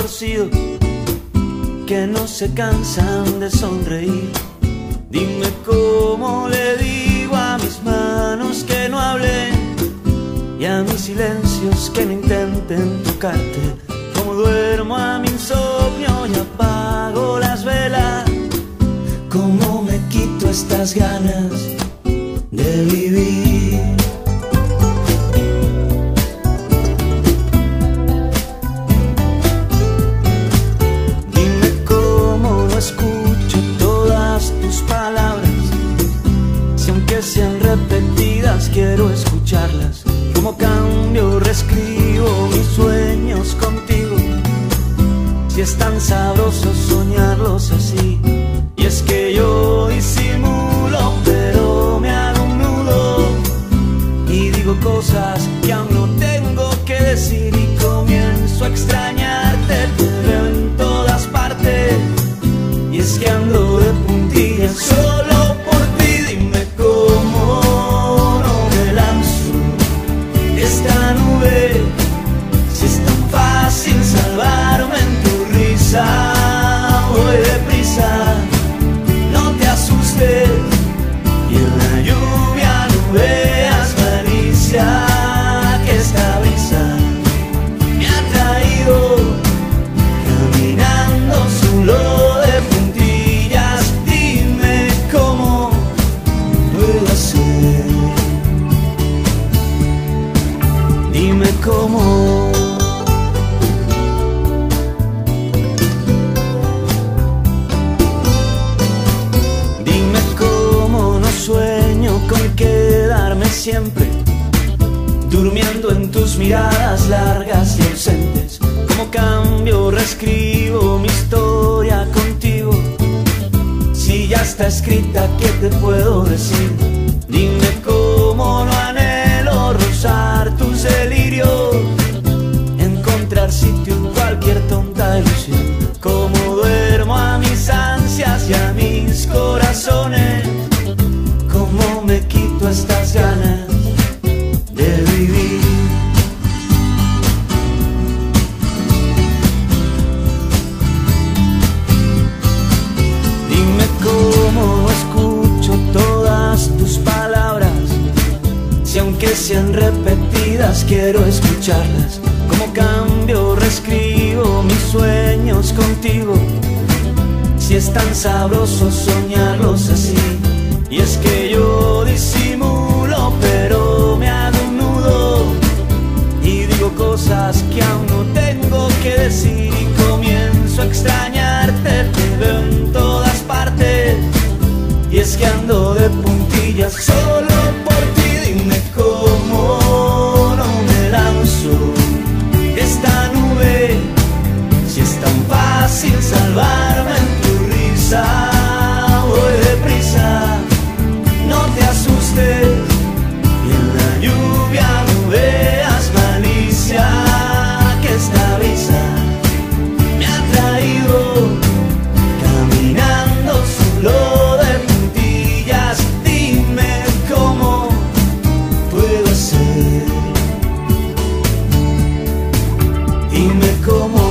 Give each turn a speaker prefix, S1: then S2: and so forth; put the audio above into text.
S1: conocido que no se cansan de sonreír. Dime cómo le digo a mis manos que no hablen y a mis silencios que no intenten tocarte. Cómo duermo a mi insomnio y apago las velas. Cómo me quito estas ganas de vivir. Dime cómo no escucho todas tus palabras, si aunque sean repetidas quiero escucharlas. Cómo cambio, reescribo mis sueños contigo, si es tan sabroso soñarlos así. Y es que yo disimulo, pero me hago un nudo y digo cosas que aún no tengo que decir. Y comienzo a extrañarte, te veo en todas partes. Y es que ando de puntillas solo por ti. Dime cómo no me lanzo esta nube, si es tan fácil salvarme en tu risa. Voy deprisa, no te asustes, y en la lluvia no veas malicia, que esta brisa me ha traído caminando solo de puntillas. Dime cómo puedo hacer, dime cómo. Con quedarme siempre durmiendo en tus miradas largas y ausentes. Como cambio, reescribo mi historia contigo, si ya está escrita, ¿qué te puedo decir? Dime cómo no anhelo rozar tus delirios, encontrar sitio en cualquier tonta ilusión. Cómo duermo a mis ansias y a mis corazones. Cómo me quito estas ganas de vivir. Dime cómo no escucho todas tus palabras, si aunque sean repetidas quiero escucharlas. Cómo cambio, reescribo mis sueños contigo, si es tan sabroso soñarlos así. Y es que yo disimulo, pero me hago un nudo y digo cosas que aún no tengo que decir. Y comienzo a extrañarte, te veo en todas partes. Y es que ando de puntillas solo por ti. Dime cómo no me lanzo esta nube, si es tan fácil salvarme en tu risa. Voy deprisa, no te asustes, y en la lluvia no veas malicia, que esta brisa me ha traído caminando solo de puntillas. Dime cómo puedo hacer, dime cómo.